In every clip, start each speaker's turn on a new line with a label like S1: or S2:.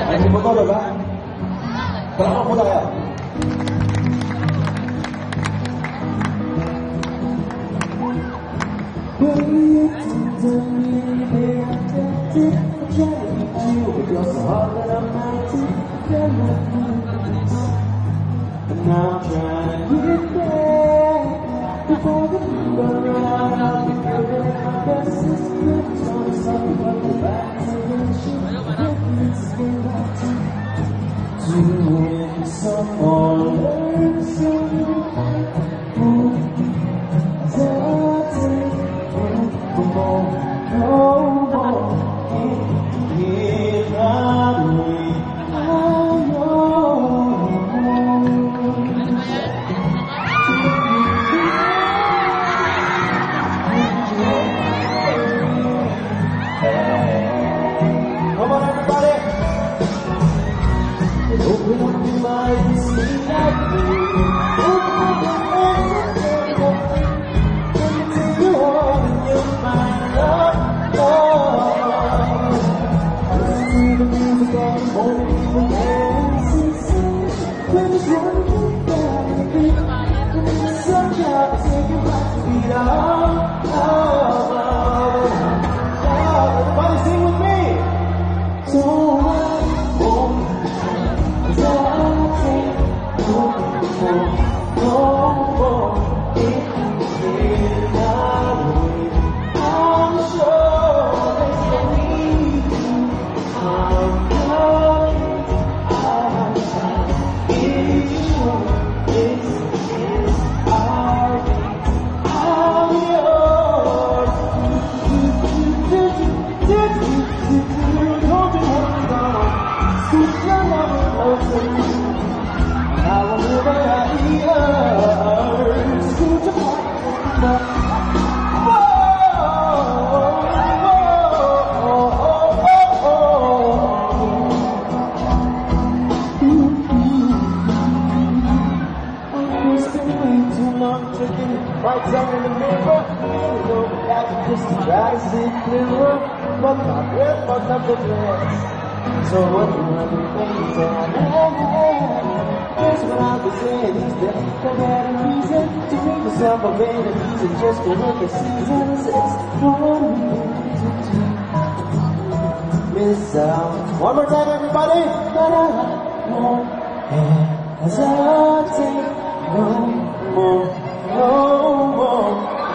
S1: Masih foto udah Pak? Berapa foto ya? And I'm trying to get back before the people run out. I'll be giving my best. It's good to something, but the back to the shit. To win some or learn some. Come on, everybody! Open up your mind and see like me. Open up your mind and take your heart and your mind, love. Listen to the music of the morning, people dancing. When it's running down the beat, when the sun comes, take your back to beat out. Everybody sing with me! So I won't hesitate no more. If you get out of it, I'm sure there's no need to. I'm coming outside. It's sure this is our day. I'm yours. Right down in the mirror, back just to try to see clearer. But my breath fucked up the glass. So what do I do, baby? Guess what I was saying is that I had a reason to make myself a better reason just to look at seasons. It's for me to miss out. One more time, everybody. But I won't hesitate no more. No more,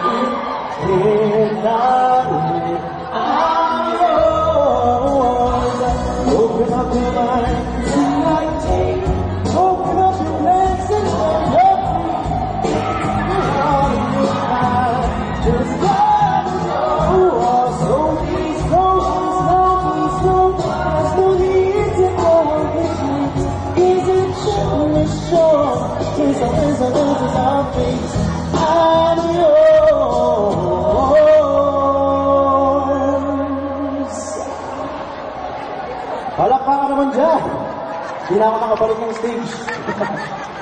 S1: it's not it. I'm yours. Open up your mind, see like take. Open up your legs and let me out of your mind. Just gotta know. So please don't. There's no need to go with me. Isn't sure. Is our face. I'm yours. Palakpakan naman dyan. Hindi na ako nakabalik ng stage.